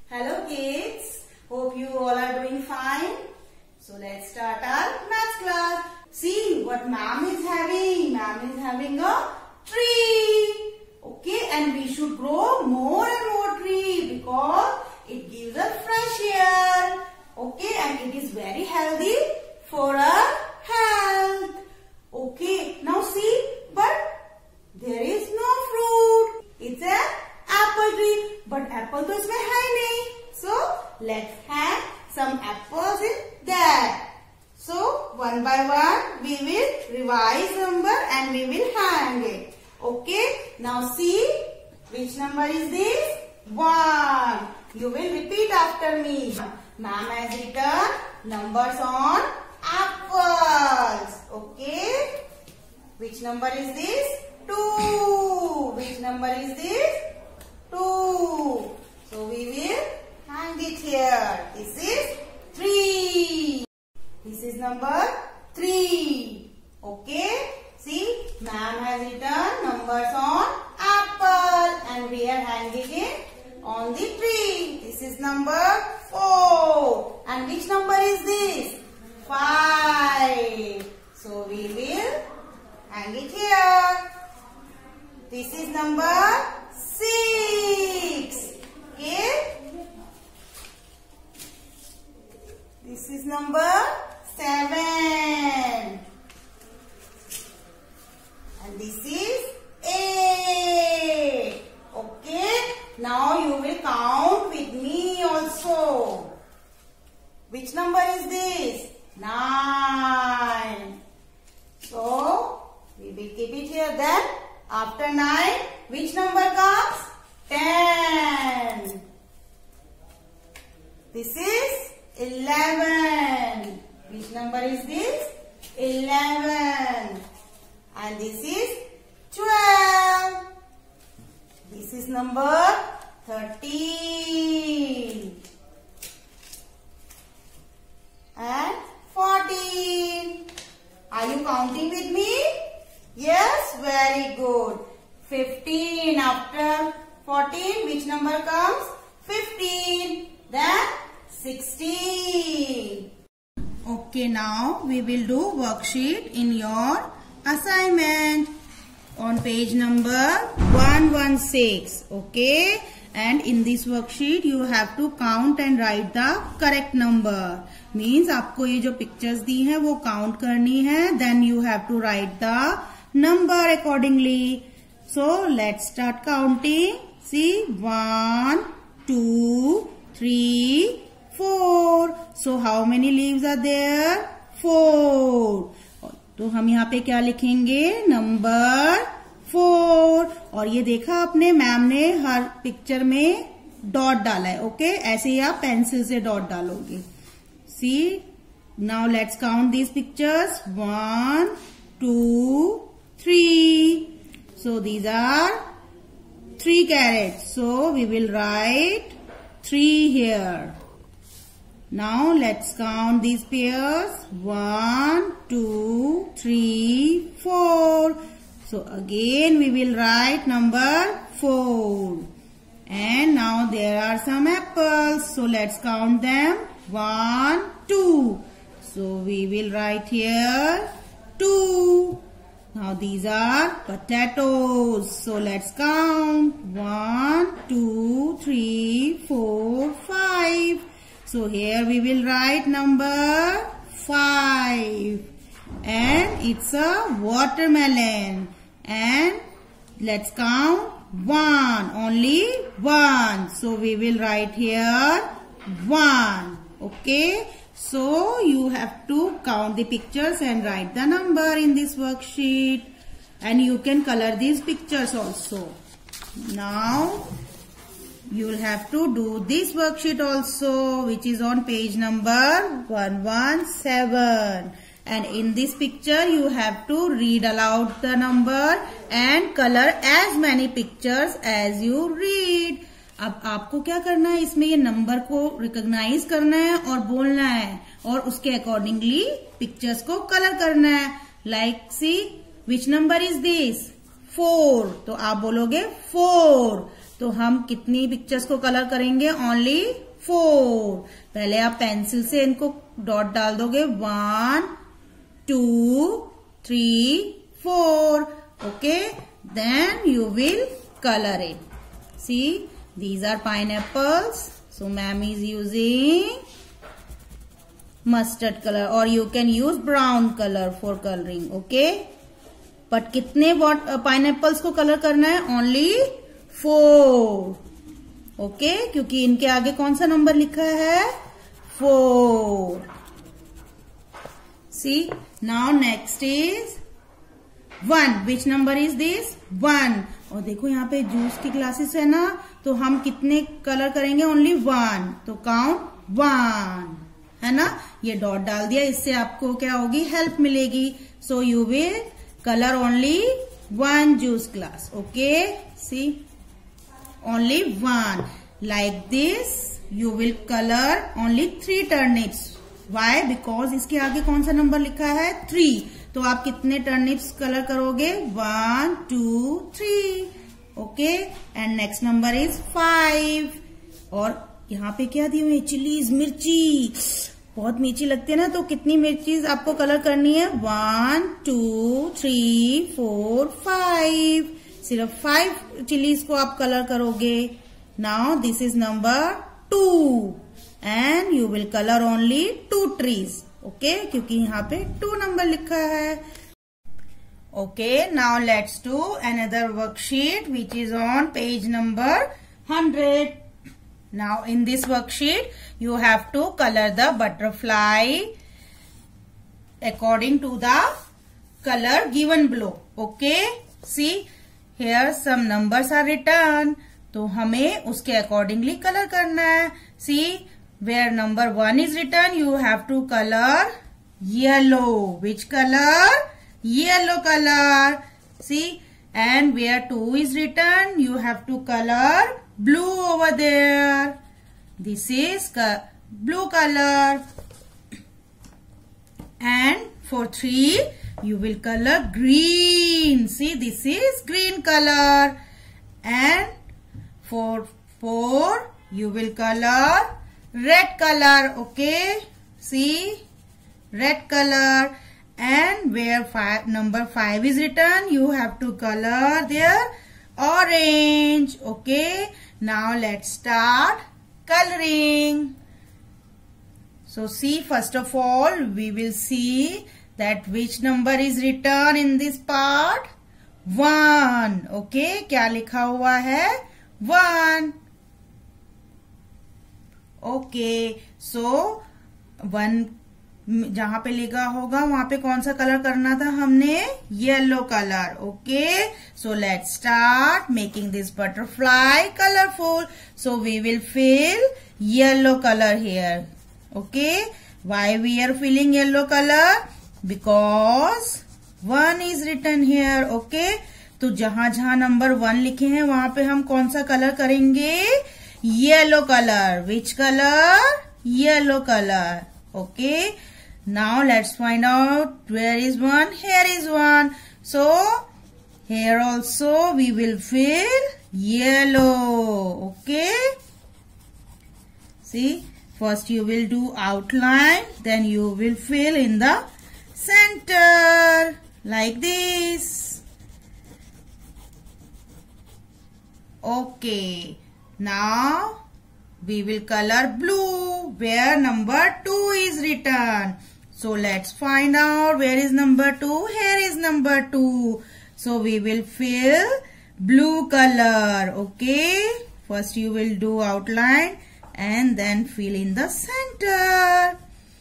Hello kids, hope you all are doing fine. So let's start our maths class. See what ma'am is having. Ma'am is having a tree. Okay, and we should grow more and more tree because it gives us fresh air. Okay, and it is very healthy for our health. Okay, now see, but there is no fruit. It's an apple tree, but apple तो इसमें है नहीं. So let's hang some apples in that. So one by one we will revise number and we will hang it. Okay. Now see which number is this? 1. You will repeat after me. Ma'am has written numbers on apples. Okay. Which number is this? 2. Which number is this? 2. So we will hang it here. This is 3. This is number 3. Okay. See, ma'am has written numbers on apple and we are hanging it on the tree. This is number 4. And which number is this? 5. So we will hang it here. This is number 6. Okay. This is number 7. And this is 8. Okay. Now you will count with me also. Which number is this? 9. So we will keep it here. Then after 9, which number comes? 10. This is 11. Which number is this? 11. And this is 12. This is number 13. And 14. Are you counting with me? Yes, very good. 15. After 14, which number comes? 15. Then 16. Okay, now we will do worksheet in your assignment on page number 116. Okay, and in this worksheet you have to count and write the correct number. Means आपको ये जो pictures दी हैं वो count करनी है. Then you have to write the number accordingly. So let's start counting. See, 1, 2, 3, 4. So how many leaves are there? 4. तो हम यहाँ पे क्या लिखेंगे? नंबर 4. और ये देखा आपने, मैम ने हर पिक्चर में डॉट डाला है. ओके, ऐसे ही आप पेंसिल से डॉट डालोगे. See, now let's count these pictures. 1, 2, 3. So these are 3 carrots. So we will write 3 here. Now let's count these pairs. 1, 2, 3, 4. So again we will write number 4. And now there are some apples. So let's count them. 1, 2. So we will write here 2. Now these are potatoes. So let's count. 1, 2, 3, 4, 5. So here we will write number 5. And it's a watermelon. And let's count 1. Only 1. So we will write here 1. Okay. So you have to count the pictures and write the number in this worksheet. And you can color these pictures also. Now you will have to do this worksheet also, which is on page number 117. And in this picture you have to read aloud the number and color as many pictures as you read. अब आपको क्या करना है, इसमें ये number को recognise करना है और बोलना है और उसके अकॉर्डिंगली पिक्चर्स को कलर करना है. Like see, which number is this? 4. तो आप बोलोगे 4. तो हम कितनी पिक्चर्स को कलर करेंगे? ओनली 4. पहले आप पेंसिल से इनको डॉट डाल दोगे. 1 2 3 4. Okay, then you will color it. See, these are pineapples. So ma'am is using mustard color or you can use brown color for coloring. Okay, but कितने pineapples को colour करना है? Only 4. ओके, क्योंकि इनके आगे कौन सा नंबर लिखा है? 4. See, now next is 1. Which number is this? 1. और देखो यहाँ पे जूस की क्लासेस है ना, तो हम कितने कलर करेंगे? ओनली 1. तो काउंट 1 है ना. ये डॉट डाल दिया, इससे आपको क्या होगी? हेल्प मिलेगी. So you will colour only 1 juice glass. Okay, see, only 1. Like this you will colour only 3 turnips. Why? Because इसके आगे कौन सा नंबर लिखा है? 3. तो आप कितने टर्निप्स कलर करोगे? 1 2 3. Okay, and next number is 5. और यहाँ पे क्या दी हुई? चिलीज, मिर्ची. बहुत मिर्ची लगती है ना, तो कितनी मिर्ची आपको कलर करनी है? 1 2 3 4 5. सिर्फ 5 चिलीज को आप कलर करोगे. Now this is number 2 and you will colour only 2 trees. Okay, क्योंकि यहाँ पे 2 नंबर लिखा है. Okay, now let's do another worksheet which is on page number 100. Now in this worksheet you have to color the butterfly according to the color given below. Okay, see here some numbers are written. तो हमें उसके accordingly colour करना है. See, where number 1 is written, you have to color yellow. Which color? Yellow color. See, and where 2 is written, you have to color blue over there. This is blue color. And for 3, you will color green. See, this is green color. And for 4, you will color red color. Okay, see, red color. And where number 5 is written, you have to color there orange. Okay, now let's start coloring. So see, first of all we will see that which number is written in this part. 1. Okay, क्या लिखा हुआ है? 1. Okay, सो 1 जहां पे लिखा होगा वहां पे कौन सा कलर करना था हमने? Yellow colour. Okay, so let's start making this butterfly colourful. So we will fill yellow colour here. Okay, why we are filling yellow colour? Because 1 is written here. Okay, तो जहां जहां नंबर 1 लिखे हैं वहां पे हम कौन सा कलर करेंगे? Yellow colour. Which colour? Yellow colour. Okay, now let's find out where is 1. Here is 1. So here also we will fill yellow. Okay, see, first you will do outline, then you will fill in the center like this. Okay, now we will color blue where number 2 is written. So let's find out where is number 2. Here is number 2. So we will fill blue color. Okay, first you will do outline and then fill in the center.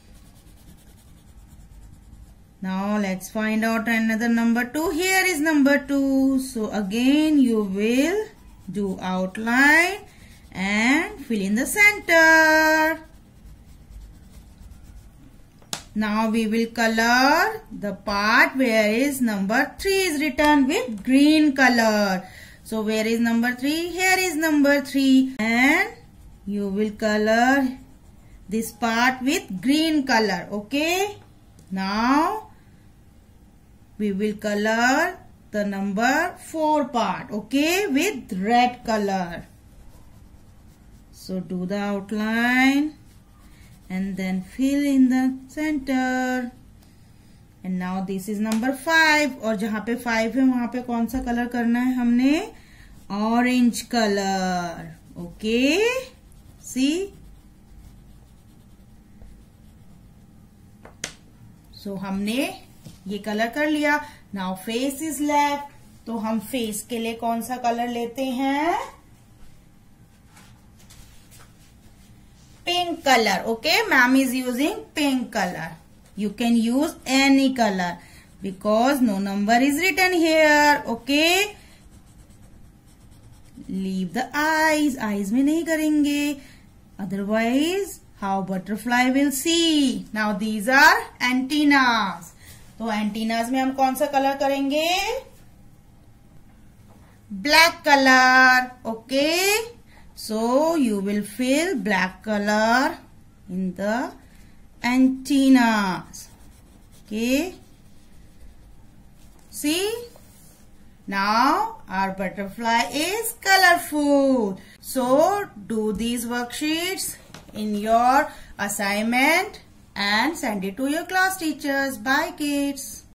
Now let's find out another number 2. Here is number 2. So again you will do outline and fill in the center. Now we will color the part where is number 3 is written with green color. So where is number 3? Here is number 3. And you will color this part with green color. Okay. Now we will color the number 4 part. Okay, with red color. So do the outline and then fill in the center. And now this is number 5. और जहां पे 5 है वहां पे कौन सा colour करना है हमने? Orange colour. Okay, see. So हमने ये कलर कर लिया. Now face is left. तो हम फेस के लिए कौन सा कलर लेते हैं? Pink colour. Okay, ma'am is using pink colour. You can use any color because no number is written here. Okay. Leave the eyes. Eyes में नहीं करेंगे. Otherwise, how butterfly will see. Now these are antennas. तो antennas में हम कौन सा colour करेंगे? Black color. Okay. So you will fill black color in the antennas. Okay. See? Now our butterfly is colorful. So do these worksheets in your assignment and send it to your class teachers. Bye kids.